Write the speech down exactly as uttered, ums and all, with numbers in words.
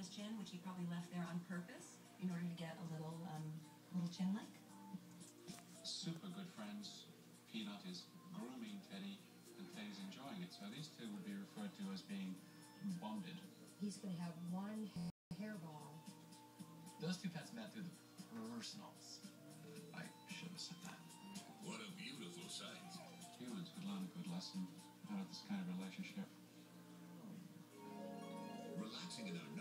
his chin, which he probably left there on purpose in order to get a little, um, little chin-like. Super good friends. Peanut is grooming Teddy, and Teddy's enjoying it. So these two would be referred to as being bonded. He's going to have one hairball. Those two pets met through the personals. I should have said that. What a beautiful sight. Humans could learn a good lesson out of this kind of relationship. Relaxing in a